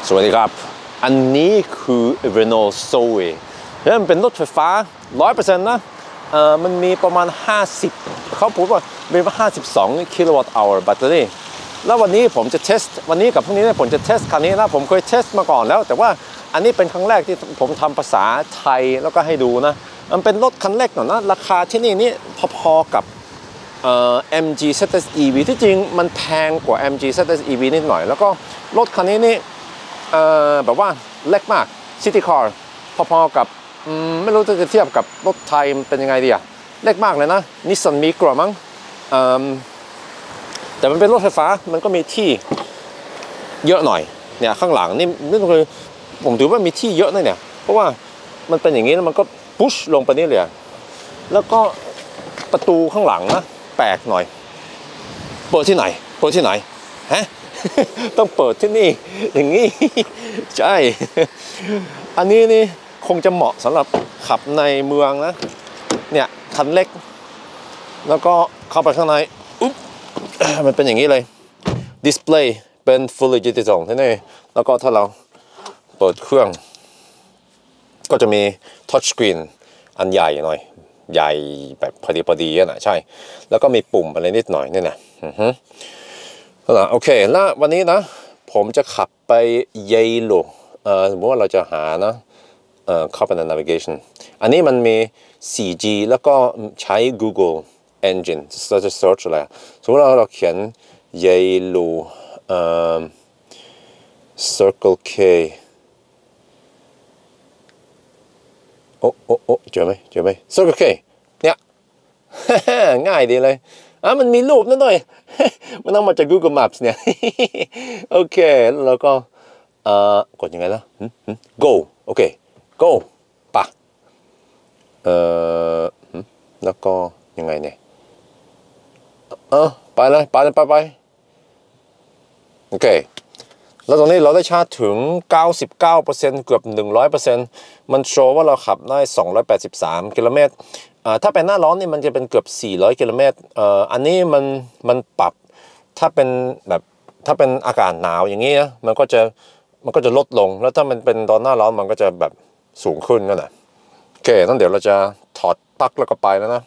สวัสดีครับอันนี้คือ Renault Zoe แล้วมันเป็นรถไฟฟ้า 100% นะมันมีประมาณ50เขาพูดว่ามี52 กิโลวัตต์ชั่วโมงแบตเตอรี่แล้ววันนี้ผมจะเทสวันนี้กับพรุ่งนี้ผมจะเทสคันนี้นะผมเคยเทสมาก่อนแล้วแต่ว่าอันนี้เป็นครั้งแรกที่ผมทำภาษาไทยแล้วก็ให้ดูนะมันเป็นรถคันเล็กหน่อยนะราคาที่นี่พอๆกับMG ZS EV ที่จริงมันแพงกว่า MG ZS EV นิดหน่อยแล้วก็รถคันนี้นี่แบบว่าเล็กมาก City Car พอๆกับไม่รู้จะเทียบกับรถไทยเป็นยังไงดีอะเล็กมากเลยนะ Nissan Micra มั้งแต่มันเป็นรถไฟฟ้ามันก็มีที่เยอะหน่อยเนี่ยข้างหลังนี่คือผมถือว่ามีที่เยอะนะเนี่ยเพราะว่ามันเป็นอย่างนี้แล้วมันก็พุชลงไปนี่เลยแล้วก็ประตูข้างหลังนะแปลกหน่อยเปิดที่ไหนฮะ ต้องเปิดที่นี่อย่างนี้ใช่อันนี้นี่คงจะเหมาะสำหรับขับในเมืองนะเนี่ยคันเล็กแล้วก็เข้าไปข้างในอุ๊บมันเป็นอย่างนี้เลยดิสเพลย์เป็น Full Digital ที่นี่แล้วก็ถ้าเราเปิดเครื่องก็จะมี Touch Screen อันใหญ่หน่อยใหญ่แบบพอดีนะใช่แล้วก็มีปุ่มอะไรนิดหน่อยนี่นะโอเคแล้ววันนี้นะผมจะขับไปเยโลสมมติว่าเราจะหานะเข้าไปใน navigation อันนี้มันมี 4G แล้วก็ใช้ Google Engine เราจะ search อะไรสมมติเราเขียนเยโลCircle K โอ้เจอไหมCircle K เนี่ยง่ายดีเลยมันมีรูปนั่นด้วยมันต้องมาจาก Google Maps เนี่ยโอเคแล้วก็กดยังไงล่ะ go โอเค go ป่ะแล้วก็ยังไงเนี่ยไปเลยไปโอเคแล้วตรงนี้เราได้ชาร์จถึง 99% เกือบ 100% มันโชว์ว่าเราขับได้283 กิโลเมตรถ้าเป็นหน้าร้อนนี่มันจะเป็นเกือบ400 กิโลเมตรอันนี้มันปรับถ้าเป็นอากาศหนาวอย่างนี้นะมันก็จะลดลงแล้วถ้ามันเป็นตอนหน้าร้อนมันก็จะแบบสูงขึ้นนั่นแหละโอเคงั้นเดี๋ยวเราจะถอดปลั๊กแล้วก็ไปแล้วนะ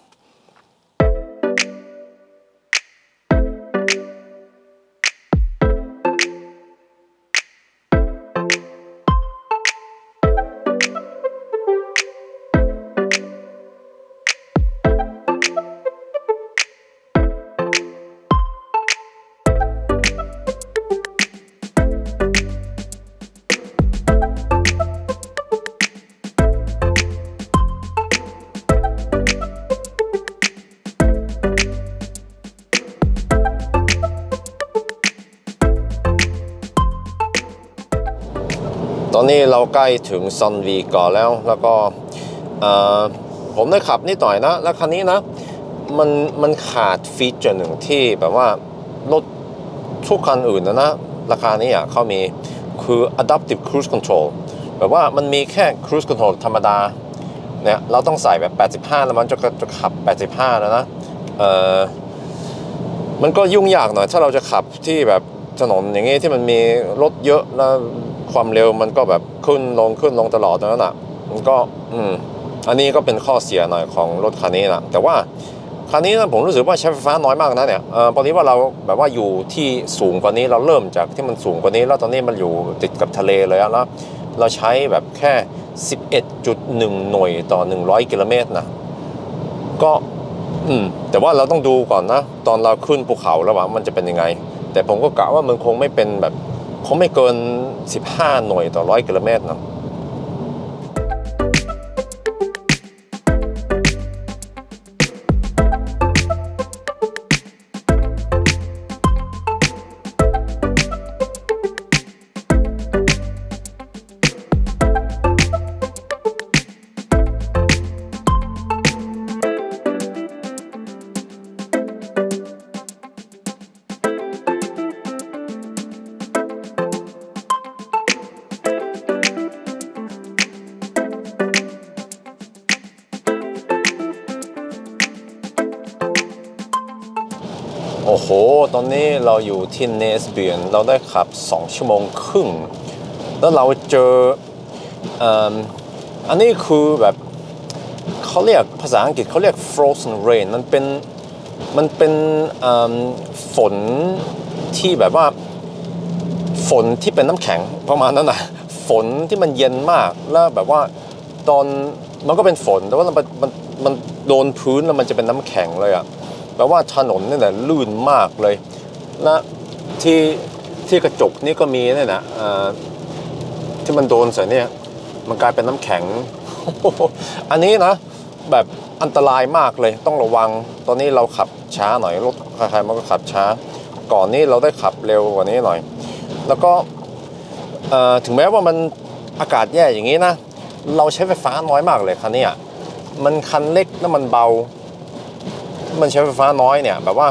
ตอนนี้เราใกล้ถึงซันวีก่อนแล้วก็ผมได้ขับนิดหน่อยนะแล้วคันนี้นะมันขาดฟีเจอร์หนึ่งที่แบบว่ารถทุกคันอื่นนะราคานี้เขามีคือ Adaptive Cruise Control แบบว่ามันมีแค่ Cruise Control ธรรมดาเนี่ยเราต้องใส่แบบ85แล้วมันจะขับ85แล้วนะมันก็ยุ่งยากหน่อยถ้าเราจะขับที่แบบถนนอย่างงี้ที่มันมีรถเยอะแล้วความเร็วมันก็แบบขึ้นลงตลอดนั่นน่ะมันก็อันนี้ก็เป็นข้อเสียหน่อยของรถคันนี้นะแต่ว่าคันนี้นะผมรู้สึกว่าใช้ไฟฟ้าน้อยมากนะเนี่ยตอนนี้ว่าเราแบบว่าอยู่ที่สูงกว่านี้เราเริ่มจากที่มันสูงกว่านี้แล้วตอนนี้มันอยู่ติดกับทะเลเลยแล้วเราใช้แบบแค่ 11.1 หน่วยต่อ100 กิโลเมตรนะก็แต่ว่าเราต้องดูก่อนนะตอนเราขึ้นภูเขาแล้วว่ามันจะเป็นยังไงแต่ผมก็กะว่ามันคงไม่เป็นแบบคงไม่เกิน15 หน่วยต่อ100 กิโลเมตรนะโอ้โหตอนนี้เราอยู่ที่เนสเบียนเราได้ขับ2 ชั่วโมงครึ่งแล้วเราเจออันนี้คือแบบเขาเรียกภาษาอังกฤษเขาเรียก frozen rain มันเป็นฝนที่แบบว่าฝนที่เป็นน้ำแข็งประมาณนั้นนะฝนที่มันเย็นมากแล้วแบบว่าตอนมันก็เป็นฝนแต่ว่ามันโดนพื้นแล้วมันจะเป็นน้ำแข็งเลยอะแปลว่าถนนนี่แหละลื่นมากเลยและที่กระจกนี่ก็มีเนี่ยนะที่มันโดนใส่เนี่ยมันกลายเป็นน้ำแข็ง อันนี้นะแบบอันตรายมากเลยต้องระวังตอนนี้เราขับช้าหน่อยรถใครๆมันก็ขับช้าก่อนนี้เราได้ขับเร็วกว่านี้หน่อยแล้วก็ถึงแม้ว่ามันอากาศแย่อย่างนี้นะเราใช้ไฟฟ้าน้อยมากเลยคันนี้มันคันเล็กแล้วมันเบามันใช้ไฟฟ้าน้อยเนี่ยแบบว่า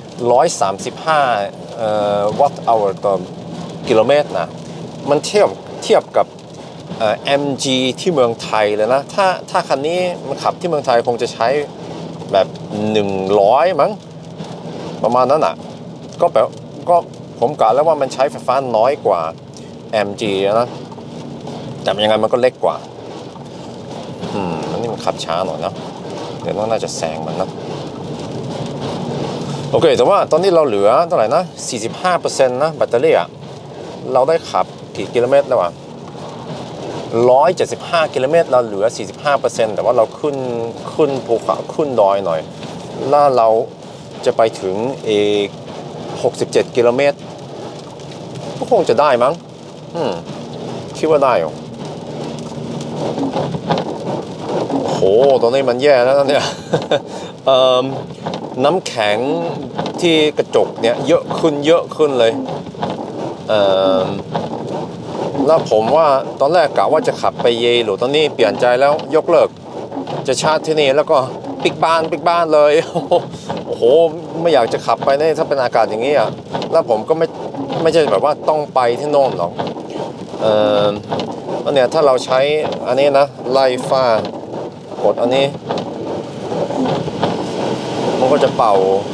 135วัตต์เอาต่อกิโลเมตรนะมันเทียบกับMG ที่เมืองไทยเลยนะถ้าคันนี้มันขับที่เมืองไทยคงจะใช้แบบ100มั้งประมาณนั้นอ่ะก็ผมกะแล้วว่ามันใช้ไฟฟ้าน้อยกว่า MG นะแต่ยังไงมันก็เล็กกว่าอันนี้มันขับช้าหน่อยนะเดี๋ยวน่าจะแซงมันนะโอเคแต่ว่าตอนนี้เราเหลือเท่าไหร่นะ 45% นะแบตเตอรี่อ่ะเราได้ขับกี่กิโลเมตรแล้ววะ175 กิโลเมตรเราเหลือ 45% แต่ว่าเราขึ้นภูเขาขึ้นดอยหน่อยแล้วเราจะไปถึงอีก67 กิโลเมตรก็คงจะได้มั้งคิดว่าได้อยู่โหตอนนี้มันแย่แล้วเนี่ย น้ำแข็งที่กระจกเนี่ยเยอะขึ้นเลยแล้วผมว่าตอนแรกกะว่าจะขับไปเยโรตอนนี้เปลี่ยนใจแล้วยกเลิกจะชาร์จที่นี่แล้วก็ปิกบ้านเลยโอ้โหไม่อยากจะขับไปนี่ถ้าเป็นอากาศอย่างนี้อ่ะแล้วผมก็ไม่ใช่แบบว่าต้องไปที่โน่นหรอกแล้วเนี่ยถ้าเราใช้อันนี้นะไล่ฟ้ากดอันนี้มันก็จะเป่า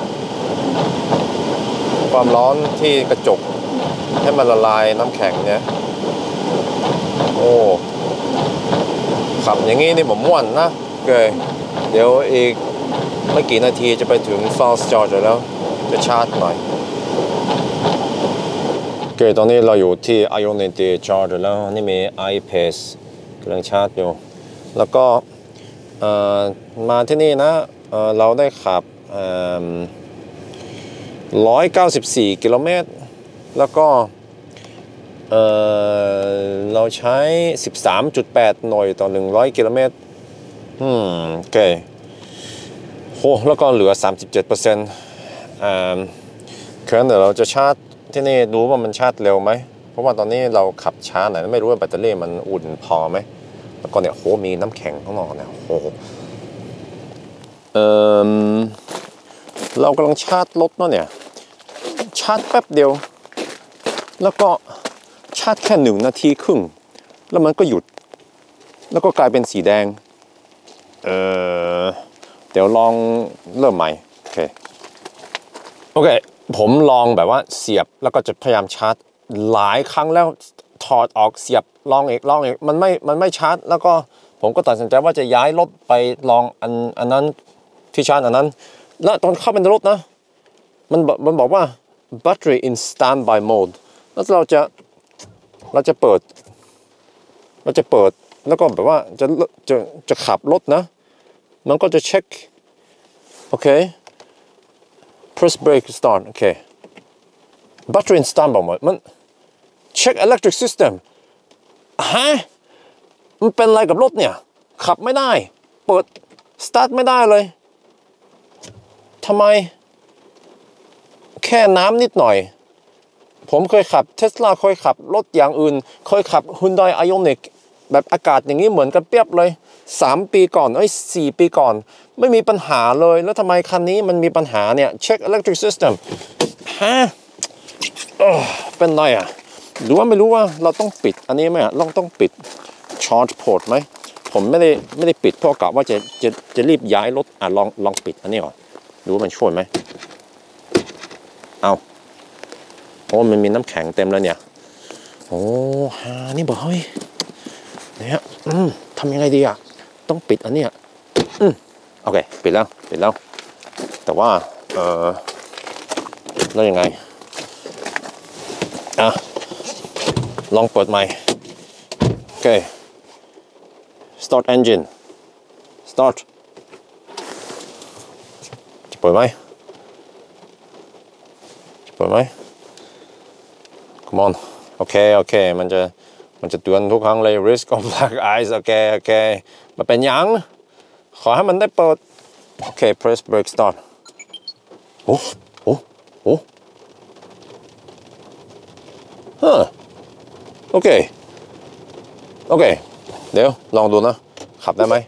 ความร้อนที่กระจกให้มันละลายน้ำแข็งเนี่ยโอ้ขับอย่างนี้นี่ผมม่วนนะเดี๋ยวอีกไม่กี่นาทีจะไปถึง Falls George แล้วจะชาร์จหน่อยตอนนี้เราอยู่ที่ Ionity George แล้วนี่มี iPace กำลังชาร์จอยู่แล้วก็มาที่นี่นะเราได้ขับ194 กิโลเมตรแล้วก็เราใช้ 13.8 หน่วยต่อ100 กิโลเมตรโอเคโหแล้วก็เหลือ 37%เดี๋ยวเราจะชาร์จที่นี่ดูว่ามันชาร์จเร็วไหมเพราะว่าตอนนี้เราขับช้าหน่อยไม่รู้ว่าแบตเตอรี่มันอุ่นพอไหมแล้วก็เนี่ยโหมีน้ำแข็งข้างนอกเนี่ยโหเรากำลังชาร์จรถเนาะเนี่ยชาร์จแป๊บเดียวแล้วก็ชาร์จแค่1 นาทีครึ่งแล้วมันก็หยุดแล้วก็กลายเป็นสีแดงเดี๋ยวลองเริ่มใหม่โอเคผมลองแบบว่าเสียบแล้วก็จะพยายามชาร์จหลายครั้งแล้วถอดออกเสียบลองอีกมันไม่ชาร์จแล้วก็ผมก็ตัดสินใจว่าจะย้ายรถไปลองอันนั้นที่ชาร์จอันนั้นแล้วตอนเข้าไปในรถนะมันบอกว่า battery in standby mode แล้วเราจะเปิดแล้วก็แบบว่าจะขับรถนะมันก็จะเช็คโอเค press brake start โอเค battery in standby mode มัน check electric system ฮะมันเป็นอะไรกับรถเนี่ยขับไม่ได้เปิด start ไม่ได้เลยทำไมแค่น้ำนิดหน่อยผมเคยขับ Tesla เคยขับรถอย่างอื่นเคยขับ Hyundai Ioniq แบบอากาศอย่างนี้เหมือนกันเปรียบเลย3 ปีก่อน4 ปีก่อนไม่มีปัญหาเลยแล้วทำไมคันนี้มันมีปัญหาเนี่ย Check electric system ฮะเป็นไรอ่ะหรือว่าไม่รู้ว่าเราต้องปิดอันนี้ไหมเราต้องปิด charge port ไหมผมไม่ได้ปิดเพราะกะว่าจะรีบย้ายรถลองปิดอันนี้ก่อนดูว่ามันช่วยไหมเอาเพราะมันมีน้ำแข็งเต็มแล้วเนี่ยอ้นี่บอกเฮ้ยเนี่ยทำยังไงดีอ่ะต้องปิดอันเนี้ยโอเคปิดแล้วแต่ว่าแล้วยังไงลองเปิดใหม่โอเค start engine start จะเปิดไหมcome on โอเคมันจะเตือนทุกครั้งเลย risk of black eyes โอเคมันเป็นยังขอให้มันได้เปิดโอเค press brake start โอ้โอเคเดี๋ยวลองดูนะขับได้ไหม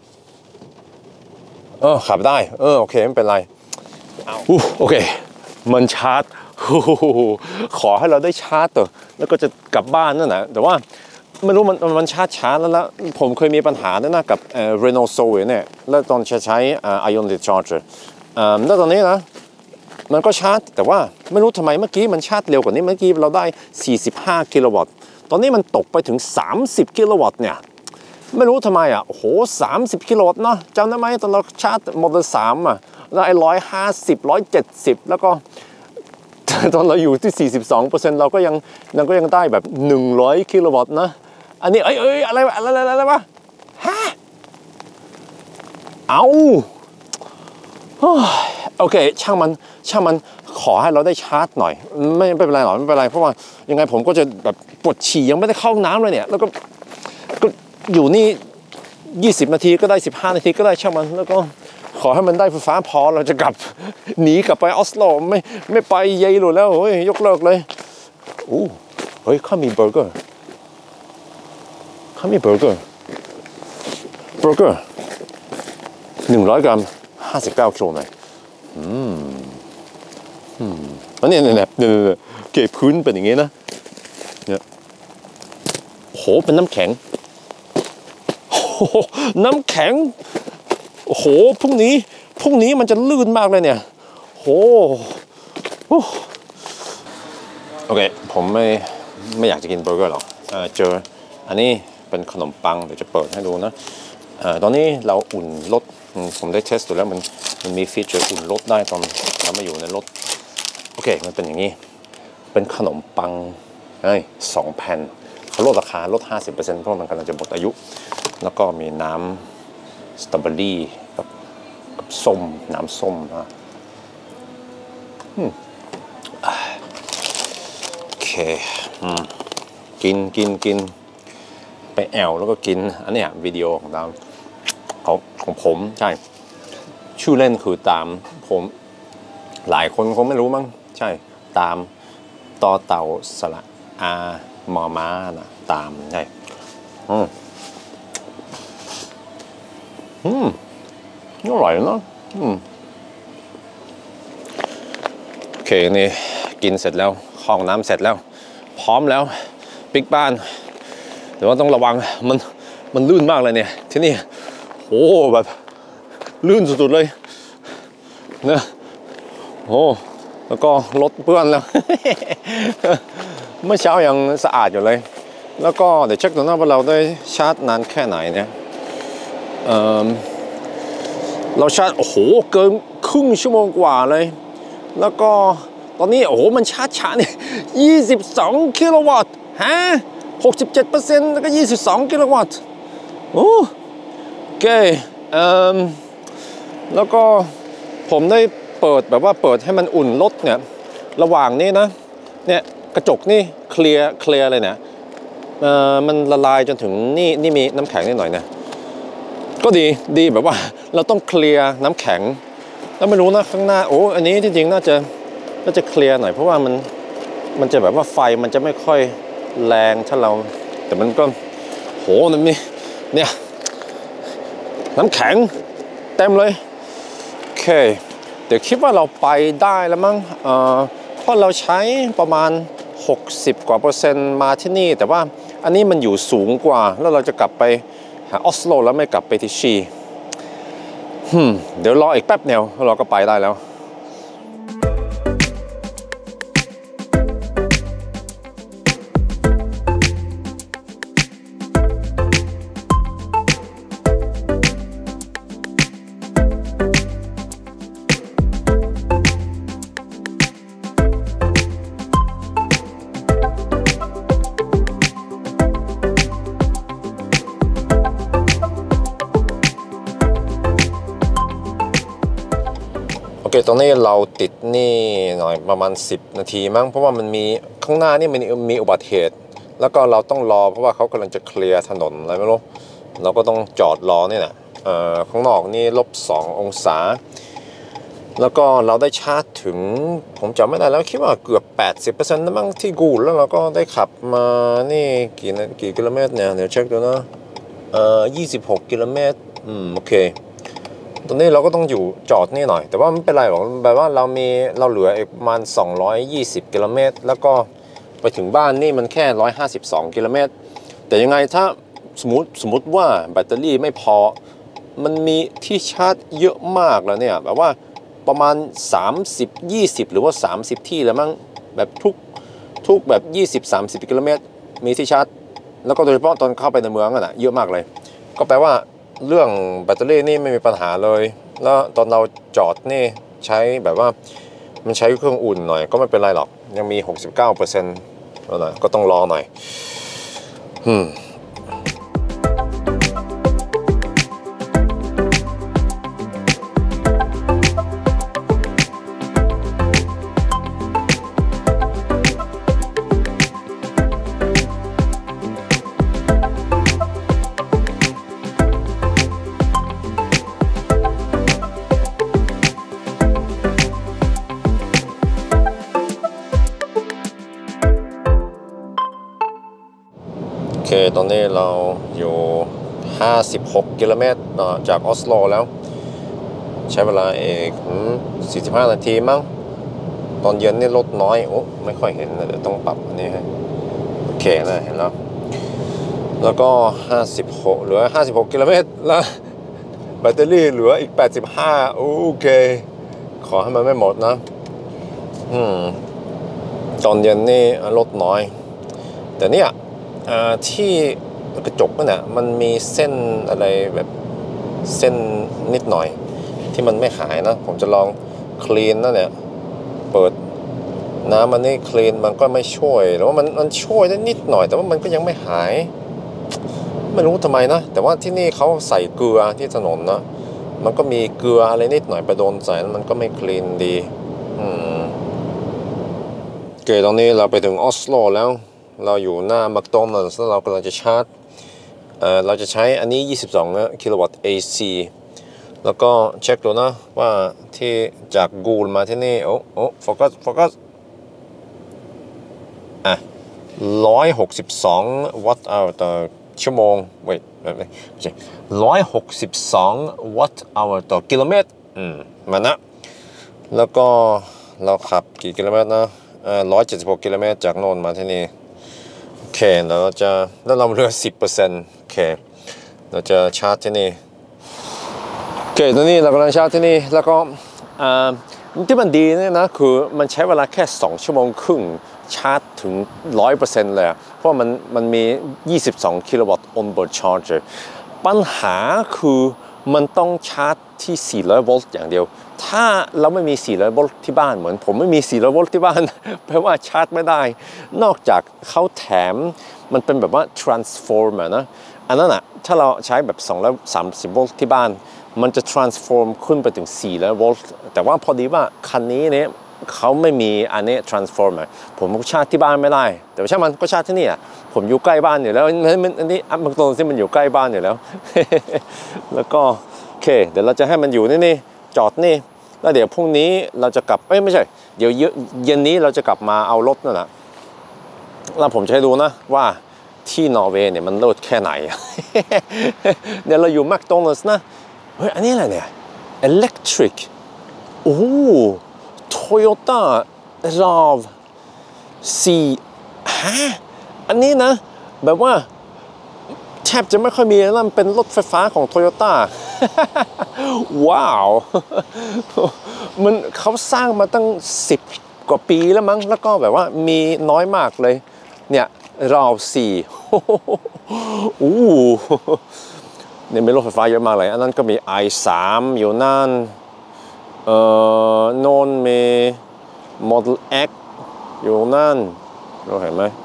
ขับได้โอเคไม่เป็นไรโอเคมันชาร์จขอให้เราได้ชาร์จตัวแล้วก็จะกลับบ้านนั่นแหละแต่ว่าไม่รู้มันชาร์จช้าแล้วผมเคยมีปัญหาด้วยนะกับRenault Zoe เนี่ยแล้วตอนใช้ Ionity Charger แล้วตอนนี้นะมันก็ชาร์จแต่ว่าไม่รู้ทำไมเมื่อกี้มันชาร์จเร็วกว่านี้เมื่อกี้เราได้45กิโลวัตต์ตอนนี้มันตกไปถึง30กิโลวัตต์เนี่ยไม่รู้ทำไมโอ้โห30กิโลวัตต์เนาะจำได้ไหมตอนเราชาร์จโมเดล3แล้วไอ้150 170แล้วก็ตอนเราอยู่ที่ 42% เราก็ยังได้แบบ100กิโลวัตต์นะอันนี้อะไรวะฮะโอเคช่างมันขอให้เราได้ชาร์จหน่อยไม่เป็นไรหรอกไม่เป็นไรเพราะว่ายังไงผมก็จะแบบปวดฉี่ยังไม่ได้เข้าน้ำเลยเนี่ยแล้วก็อยู่นี่20นาทีก็ได้15นาทีก็ได้ช่างมันแล้วก็ขอให้มันได้ไฟฟ้าพอเราจะหนีกลับไปออสโลไม่ไปเยลูแล้วเฮ้ยยกเลิกเลยเฮ้ยเขามีเบอร์เกอร์100 กรัม59 กิโลเลยอันนี้เนี่ยเก็บพื้นเป็นอย่างงี้นะเนี่ยโหเป็นน้ำแข็งโอ้โหพรุ่งนี้มันจะลื่นมากเลยเนี่ยโอเคผมไม่อยากจะกินเบอร์เกอร์หรอกเจออันนี้เป็นขนมปังเดี๋ยวจะเปิดให้ดูนะตอนนี้เราอุ่นรถผมได้เทสดูแล้วมันมีฟีเจอร์อุ่นรถได้ตอนเราไม่อยู่ในรถโอเคมันเป็นอย่างนี้เป็นขนมปัง2 แผ่นเขาลดราคาลด 50% เพราะมันกำลังจะหมดอายุแล้วก็มีน้ำสตรอเบอรี่กับส้มน้ำส้มโอเคกินไปแอวแล้วก็กินอันเนี้ยวิดีโอของผมใช่ชื่อเล่นคือตามผมหลายคนคงไม่รู้มั้งใช่ตามต่อเต่าสระมอม้านะตามใช่อร่อยเนาะโอเคนี่กินเสร็จแล้วห้องน้ำเสร็จแล้วพร้อมแล้วปิกบ้านแต่ว่าต้องระวังมันลื่นมากเลยเนี่ยที่นี่โอ้แบบลื่นสุดๆเลยนะแล้วก็รถเปื้อนแล้ว เมื่อเช้ายังสะอาดอยู่เลยแล้วก็เดี๋ยวเช็คดูนะว่าเราได้ชาร์จนานแค่ไหนเนี่ยเราชาร์จเกินครึ่งชั่วโมงกว่าเลยแล้วก็ตอนนี้มันชาร์จช้าเนี่ย22กิโลวัตต์67% แล้วก็22กิโลวัตต์โอเคแล้วก็ผมได้เปิดแบบว่าเปิดให้มันอุ่นรถเนี่ยระหว่างนี้นะเนี่ยกระจกนี่เคลียร์เลยเนี่ยมันละลายจนถึงนี่มีน้ำแข็งนิดหน่อยนะก็ดีแบบว่าเราต้องเคลียร์น้ำแข็งแล้วไม่รู้นะข้างหน้าอันนี้ที่จริงน่าจะเคลียร์หน่อยเพราะว่ามันจะแบบว่าไฟมันจะไม่ค่อยแรงถ้าเราแต่มันก็มันมีเนี่ยน้ำแข็งเต็มเลยโอเคเดี๋ยวคิดว่าเราไปได้แล้วมั้งเพราะเราใช้ประมาณ60 กว่า%มาที่นี่แต่ว่าอันนี้มันอยู่สูงกว่าแล้วเราจะกลับไปหาออสโลแล้วไม่กลับไปที่ชีเดี๋ยวรออีกแป๊บเดียวเราก็ไปได้แล้วเคตรงนี้เราติดนี่หน่อยประมาณ10 นาทีมั้งเพราะว่ามันมีข้างหน้านี่มันมีอุบัติเหตุแล้วก็เราต้องรอเพราะว่าเขากำลังจะเคลียร์ถนนอะไรไม่รู้เราก็ต้องจอดรอนี่แหละข้างนอกนี่-2 องศาแล้วก็เราได้ชาร์จถึงผมจำไม่ได้แล้วคิดว่าเกือบ 80% นะมั้งที่กูแล้วเราก็ได้ขับมานี่กี่กิโลเมตรเนี่ยเดี๋ยวเช็คดูนะ26 กิโลเมตรโอเคตอนนี้เราก็ต้องอยู่จอดนี่หน่อยแต่ว่าไม่เป็นไรหรอกแปลว่าเราเหลืออีกประมาณ220 กิโลเมตรแล้วก็ไปถึงบ้านนี่มันแค่152 กิโลเมตรแต่ยังไงถ้าสมมติว่าแบตเตอรี่ไม่พอมันมีที่ชาร์จเยอะมากแล้วเนี่ยแบบว่าประมาณ30-20หรือว่า30ที่แล้วมั้งแบบทุกแบบ20-30 กิโลเมตรมีที่ชาร์จแล้วก็โดยเฉพาะตอนเข้าไปในเมืองน่ะเยอะมากเลยก็แปลว่าเรื่องแบตเตอรี่นี่ไม่มีปัญหาเลยแล้วตอนเราจอดนี่ใช้แบบว่ามันใช้เครื่องอุ่นหน่อยก็ไม่เป็นไรหรอกยังมี 69% แล้วนะก็ต้องรอหน่อยโอเคตอนนี้เราอยู่56 กิโลเมตรจากออสโลแล้วใช้เวลาอีก45 นาทีมั้งตอนเย็นนี่รถน้อยโอ้ไม่ค่อยเห็นนะเดี๋ยวต้องปรับอันนี้ให้โอเคนะเห็นแล้วก็56เหลือ56 กิโลเมตรแล้วแบตเตอรี่เหลืออีก85โอเคขอให้มันไม่หมดนะตอนเย็นนี่รถน้อยแต่เนี่ยที่กระจกนั่นน่ะมันมีเส้นอะไรแบบเส้นนิดหน่อยที่มันไม่หายนะผมจะลองคลีนนะเนี่ยเปิดน้ำมันนี่คลีนมันก็ไม่ช่วยหรือว่ามันช่วยได้นิดหน่อยแต่ว่ามันก็ยังไม่หายไม่รู้ทำไมนะแต่ว่าที่นี่เขาใส่เกลือที่ถนนนะมันก็มีเกลืออะไรนิดหน่อยไปโดนใส่มันก็ไม่คลีนดีโอเคตอนนี้เราไปถึงออสโลแล้วเราอยู่หน้าแมคโดนัลด์แล้วเรากำลังจะชาร์จเราจะใช้อันนี้22 กิโลวัตต์ AC แล้วก็เช็คดูนะว่าที่จากกูลมาที่นี่โฟกัส162 วัตต์ต่อชั่วโมงไม่ใช่162 วัตต์ต่อกิโลเมตรมันนะแล้วก็เราขับกี่กิโลเมตรนะ176 กิโลเมตรจากโน่นมาที่นี่โอเคแล้วเราเหลือ 10% โอเคเราจะชาร์จที่นี่โอเคตอนนี้เรากำลังชาร์จที่นี่แล้วก็ที่มันดีเนี่ยนะคือมันใช้เวลาแค่2 ชั่วโมงครึ่งชาร์จถึง 100% เลยเพราะมันมี22 กิโลวัตต์ onboard charger ปัญหาคือมันต้องชาร์จที่400 โวลต์อย่างเดียวถ้าเราไม่มี400 โวลต์ที่บ้านเหมือนผมไม่มี400 โวลต์ที่บ้านแปลว่าชาร์จไม่ได้นอกจากเขาแถมมันเป็นแบบว่า transformer นะอันนั้นอ่ะถ้าเราใช้แบบ230 โวลต์ที่บ้านมันจะ transform ขึ้นไปถึง400 โวลต์แต่ว่าพอดีว่าคันนี้เนี่ยเขาไม่มีอันนี้ transformer ผมก็ชาร์จที่บ้านไม่ได้แต่ว่าช่างมันก็ชาร์จที่นี่อ่ะผมอยู่ใกล้บ้านอยู่แล้วอันนี้บางตัวที่มันอยู่ใกล้บ้านอยู่แล้ว แล้วก็โอเคเดี๋ยวเราจะให้มันอยู่นี่จอดนี่แล้วเดี๋ยวพรุ่งนี้เราจะกลับไม่ใช่เดี๋ยวเย็นนี้เราจะกลับมาเอารถนั่นแหละแล้วผมจะให้ดูนะว่าที่นอร์เวย์เนี่ยมันเลิศแค่ไหน เดี๋ยวเราอยู่แมคโดนัลด์นะเฮ้ยอันนี้อะไรเนี่ย electric โอ้Toyota RAV4 อันนี้นะแบบว่าแทบจะไม่ค่อยมีแล้วมันเป็นรถไฟฟ้าของ Toyota ว้าวมันเขาสร้างมาตั้ง10 กว่าปีแล้วมั้งแล้วก็แบบว่ามีน้อยมากเลยเนี่ยRAV4 เนี่ยมีรถไฟฟ้าเยอะมากเลยอันนั้นก็มี i3 อยู่นั่นโน่นมี Model X อยู่นั่นเราเห็นไหม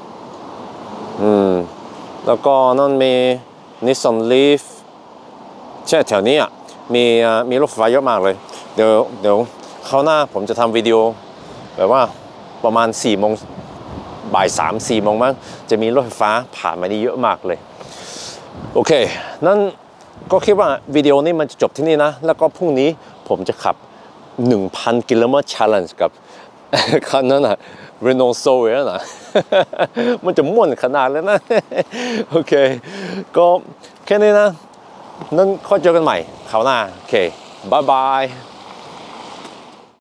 แล้วก็นั่นมี Nissan Leaf ใช่แถวนี้อ่ะมีรถไฟฟ้าเยอะมากเลยเดี๋ยวคราวหน้าผมจะทำวิดีโอแบบว่าประมาณ4 โมงบ่าย3-4 โมงมั้งจะมีรถไฟฟ้าผ่านมานี่เยอะมากเลยโอเคนั่นก็คิดว่าวิดีโอนี้มันจะจบที่นี่นะแล้วก็พรุ่งนี้ผมจะขับ 1,000 กิโลเมตร challenge กับคันนั้นน่ะ Renault Zoe น่ะ มันจะม่วนขนาดแล้วนะ โอเคก็แค่นี้นะนั่นค่อยเจอกันใหม่คราวหน้าโอเคบายบาย